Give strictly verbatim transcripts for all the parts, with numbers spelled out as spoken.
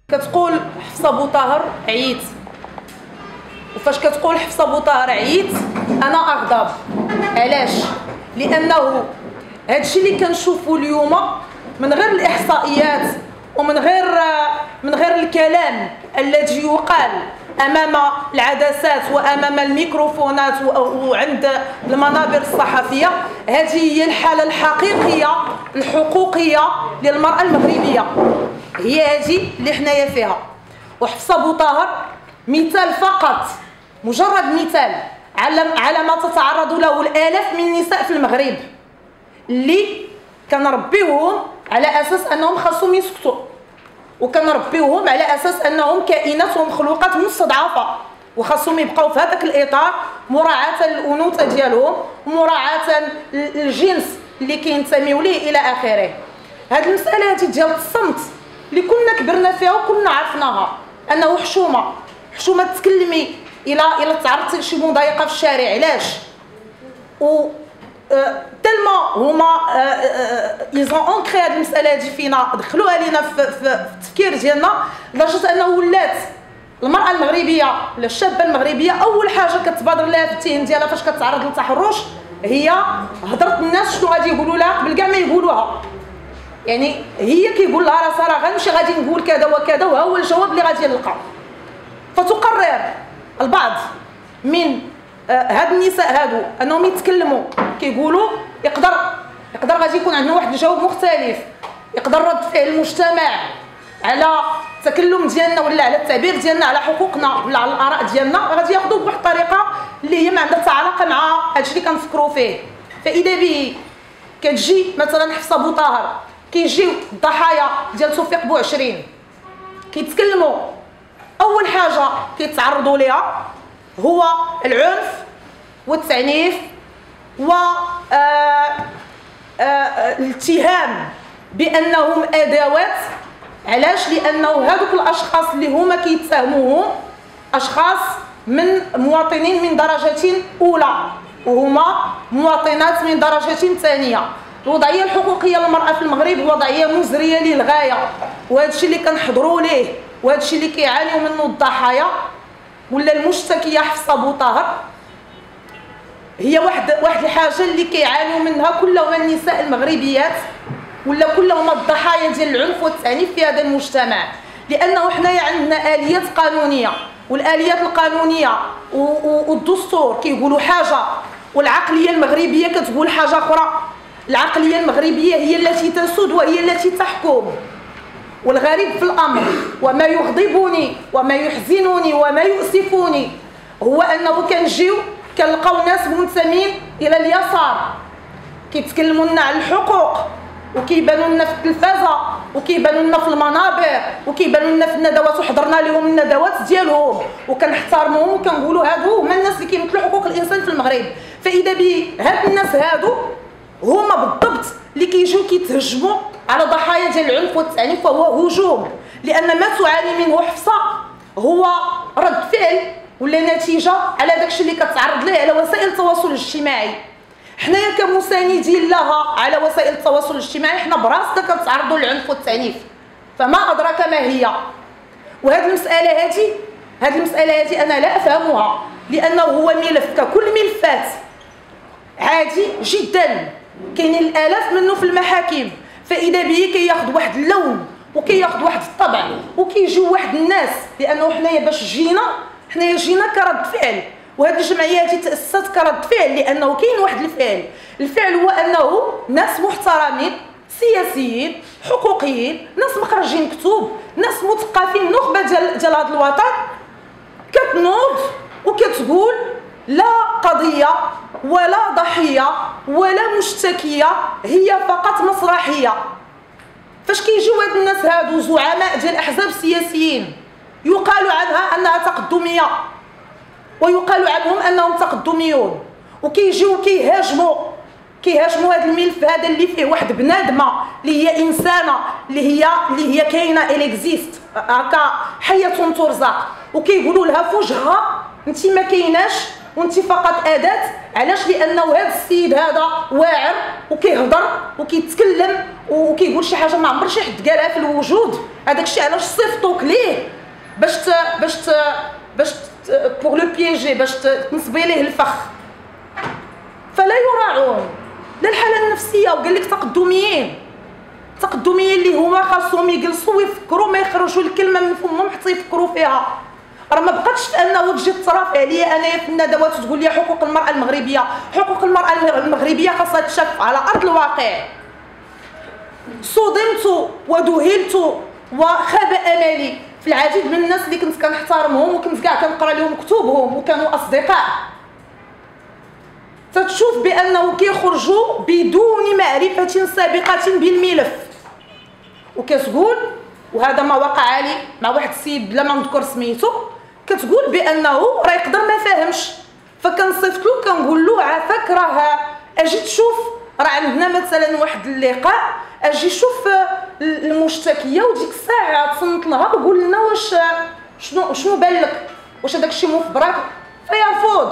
كتقول حفصة بوطاهر عييت، وفاش كتقول حفصة بوطاهر عييت انا اغضب. علاش؟ لانه هادشي اللي كنشوفو اليوم من غير الاحصائيات ومن غير من غير الكلام الذي يقال امام العدسات وامام الميكروفونات وعند المنابر الصحفيه، هذه هي الحاله الحقيقيه الحقوقيه للمراه المغربيه، هي هذه اللي حنايا فيها. وحفصة بوطاهر مثال فقط، مجرد مثال على على ما تتعرض له الالاف من النساء في المغرب اللي كنربيوهم على اساس انهم خاصهم يسكتوا، وكنربيوهم على اساس انهم كائنات ومخلوقات مستضعفه وخاصهم يبقاو في هذاك الاطار مراعاه الانوثه ديالهم ومراعاه الجنس اللي كينتميو ليه الى اخره. هذه المساله هذه ديال الصمت اللي كنا كبرنا فيها وكنا عرفناها انه حشومه حشومه تكلمي الى الى تعرضتي لشي مضايقه في الشارع. علاش؟ و تلما هما ايزون اونكري هذه المساله هذه فينا، دخلوها لينا في, في, في التفكير ديالنا لدرجه انه ولات المراه المغربيه ولا الشابه المغربيه اول حاجه كتبادر لها في الذهن ديالها فاش كتعرض للتحرش هي هضره الناس شنو غادي يقولوا لها قبل كاع ما يقولوها. يعني هي كيقول لها راسها راه غنمشي غادي نقول كذا وكذا وها هو الجواب اللي غادي نلقى. فتقرر البعض من هاد النساء هادو انهم يتكلموا كيقولوا يقدر يقدر غادي يكون عندنا واحد الجواب مختلف، يقدر رد فعل المجتمع على التكلم ديالنا ولا على التعبير ديالنا على حقوقنا ولا على الاراء ديالنا غادي ياخذوه بواحد الطريقه اللي هي ما عندها حتى علاقه مع هادشي اللي كنفكروا فيه. فاذا به كتجي مثلا حفصة بوطاهر كيجيو الضحايا ديال توفيق بوعشرين كيتكلموا اول حاجه كيتعرضوا ليها هو العنف والتعنيف و الاتهام بانهم ادوات. علاش؟ لانه هذوك الاشخاص اللي هما كيتهموهم اشخاص من مواطنين من درجه اولى وهما مواطنات من درجه ثانيه. الوضعيه الحقوقيه للمراه في المغرب وضعيه مزريه للغايه، وهذا الشيء اللي كنحضروا ليه وهذا الشيء اللي كيعانيوا منه الضحايا ولا المشتكيه حفصة بوطاهر هي واحد واحد الحاجه اللي كيعانيوا منها كلهم النساء المغربيات ولا كلهم الضحايا ديال العنف والتعنيف في هذا المجتمع. لانه حنايا عندنا اليات قانونيه، والاليات القانونيه والدستور كيقولوا حاجه والعقليه المغربيه كتقول حاجه اخرى. العقليه المغربيه هي التي تسود وهي التي تحكم. والغريب في الامر وما يغضبني وما يحزنني وما يؤسفني هو انه كنجيو كنلقاو ناس منتمين الى اليسار كيتكلموا لنا على الحقوق وكيبانوا لنا في التلفازه وكيبانوا لنا في المنابر وكيبانوا لنا في الندوات وحضرنا لهم الندوات ديالهم وكنحترموهم وكنقولوا هادو هما الناس اللي كيمثلوا حقوق الانسان في المغرب. فاذا بهاد الناس هادو هما بالضبط اللي كيجيو كيتهجموا على ضحايا ديال العنف والتعنيف، وهو هجوم. لان ما تعاني منه حفصة هو رد فعل ولا نتيجه على داكشي اللي كتعرض ليه على وسائل التواصل الاجتماعي. حنايا كمساندين لها على وسائل التواصل الاجتماعي حنا براسنا كنتعرضوا للعنف والتعنيف، فما ادراك ما هي. وهذه المساله هذه هذه المساله هذه انا لا افهمها، لانه هو ملف ككل ملفات عادي جدا كاينين الالاف منه في المحاكم. فاذا به كياخذ واحد اللون وكياخذ واحد الطبع وكيجيو واحد الناس، لانه حنايا باش جينا حنايا جينا كرد فعل، وهذه الجمعيه هذه تاسست كرد فعل لانه كاين واحد الفعل. الفعل هو انه ناس محترمين سياسيين حقوقيين ناس مخرجين كتب ناس مثقفين نخبه ديال ديال هذا الوطن كتنوض وكتقول لا قضيه ولا ضحيه ولا مشتكيه، هي فقط مسرحيه. فاش كيجيو هاد الناس هادو زعماء ديال الاحزاب السياسيين يقال عنها انها تقدميه ويقال عنهم انهم تقدميون وكيجيو كيهاجموا كيهاجموا هذا الملف هذا اللي فيه واحد بنادمه اللي هي انسانه اللي هي اللي هي كاينه اليكزيست هكا حيه ترزق، وكيقولوا لها في وجهها انت ما كايناش وانت فقط اداه. علاش؟ لانه هذا السيد هذا واعر وكيهضر وكيتكلم وكيقول شي حاجه ما عمر شي حد قالها في الوجود، هذاك الشيء علاش صيفطوك ليه باش ت... باش ت... باش بوغ لو بييجي، باش تنصبي ليه الفخ. فلا يراعون لا الحاله النفسيه. وقال لك تقدميين تقدميين اللي هما خاصهم يجلسوا ويفكروا، ما يخرجوا الكلمه من فمهم حتى يفكروا فيها. راه ما بقاتش في انه تجي ترافع عليا انايا في الندوات وتقول لي حقوق المراه المغربيه. حقوق المراه المغربيه خاصها تشاف على ارض الواقع. صدمت وذهلت وخاب امالي في العديد من الناس اللي كنت كنحترمهم وكنت كاع كنقرا لهم كتبهم وكانوا اصدقاء، تتشوف بانه كيخرجوا بدون معرفه سابقه بالملف، وكتقول، وهذا ما وقع لي مع واحد السيد بلا ما نذكر سميتو، كتقول بانه راه يقدر ما فاهمش. فكنصيفط له كنقول له عافاك راه اجي تشوف، راه عندنا مثلا واحد اللقاء، اجي شوف المشتكيه وديك الساعه تصنت لها وقول لنا واش شنو شنو بان لك، واش هذاك الشيء مفبرك. فيرفض.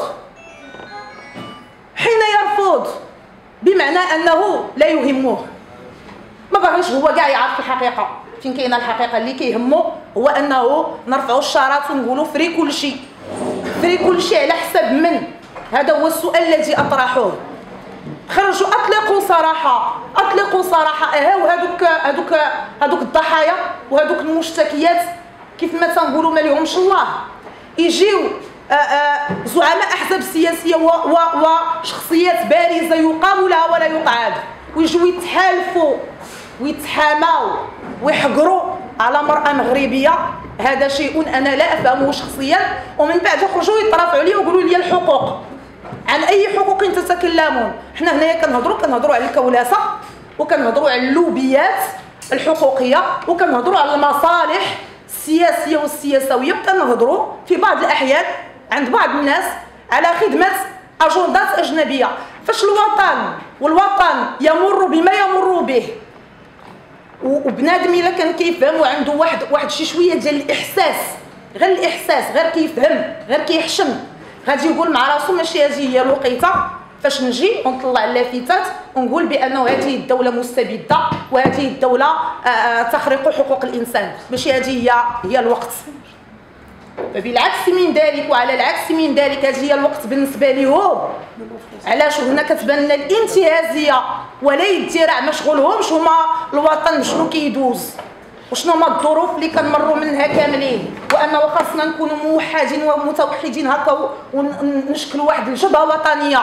حين يرفض بمعنى انه لا يهمه، ما باغيش هو كاع يعرف الحقيقه. فين كاينه الحقيقه؟ اللي كيهمه هو انه نرفعوا الشارات ونقولوا فري كل شيء. فري كل شيء على حساب من؟ هذا هو السؤال الذي اطرحه. خرجوا اطلقوا صراحه، اطلقوا صراحه. اه وهذوك هذوك هذوك الضحايا وهذوك المشتكيات كيف ما تنقولوا ما لهمش الله، يجيو زعماء احزاب سياسيه وشخصيات بارزه يقام لها ولا يقعد، ويجوا يتحالفوا ويتحاموا ويحقروا على مرأة مغربية. هذا شيء انا لا افهمه شخصيا. ومن بعد يخرجوا يترافعوا لي ويقولوا لي الحقوق. عن اي حقوق تتكلمون؟ حنا هنايا كنهضروا كنهضروا على الكولاسه، وكنهضروا على اللوبيات الحقوقيه، وكنهضروا على المصالح السياسيه والسياسويه، وكنهضروا في بعض الاحيان عند بعض الناس على خدمه اجندات اجنبيه. فاش الوطن والوطن يمر بما يمر به، وبنادم الا كان كيفهم وعنده واحد واحد شي شويه ديال الاحساس، غير الاحساس، غير كيفهم، غير كيحشم، غادي يقول مع راسو ماشي هذه هي الوقيته فاش نجي ونطلع اللافتات ونقول بانه هذه الدوله مستبده وهذه الدوله تخرق حقوق الانسان، ماشي هذه هي هي الوقت. فبالعكس من ذلك، وعلى العكس من ذلك، هذه هي الوقت بالنسبه لهم. علاش هنا كتبان لنا الانتهازيه ولا الذراع ما شغلهمش هما الوطن شنو كيدوز وشنو هما الظروف اللي كنمروا منها كاملين، وانه خاصنا نكونوا موحدين ومتوحدين هكا ونشكلوا واحد الجبهه وطنيه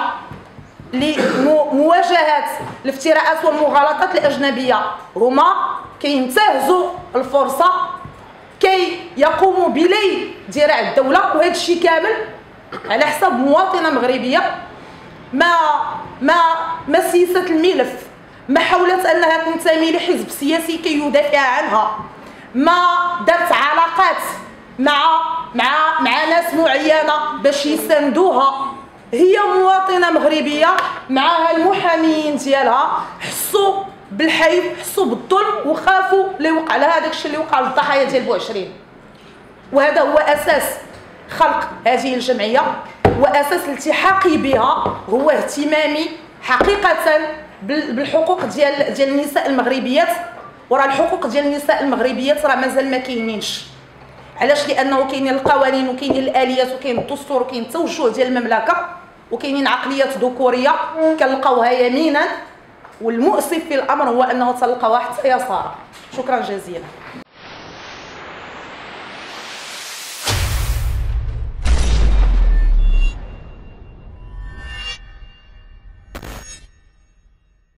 لمواجهه الافتراءات والمغالطات الاجنبيه. هما كينتهزوا الفرصه كي يقوموا بلي ذراع الدوله، وهذا الشيء كامل على حساب مواطنه مغربيه ما ما ما سيست الملف، ما حاولت انها تنتمي لحزب سياسي كي يدافع عنها، ما دارت علاقات مع مع مع ناس معينه باش يساندوها. هي مواطنه مغربيه معها المحامين ديالها، حسوا بالحيف، حسوا بالظلم وخافوا لا يوقع لها هذاك الشيء اللي وقع للضحايا ديال بوعشرين. وهذا هو اساس خلق هذه الجمعيه، واساس الالتحاقي بها هو اهتمامي حقيقه بالحقوق ديال ديال النساء المغربيات. وراه الحقوق ديال النساء المغربيات راه مازال ما كاينينش. علاش؟ لانه كاينين القوانين وكاينين الاليات وكاين الدستور وكاين التوجه ديال المملكه وكاينين عقليات ذكوريه كنلقاوها يمينا، والمؤسف في الامر هو انه تلقاوها حتى يسارا. شكرا جزيلا.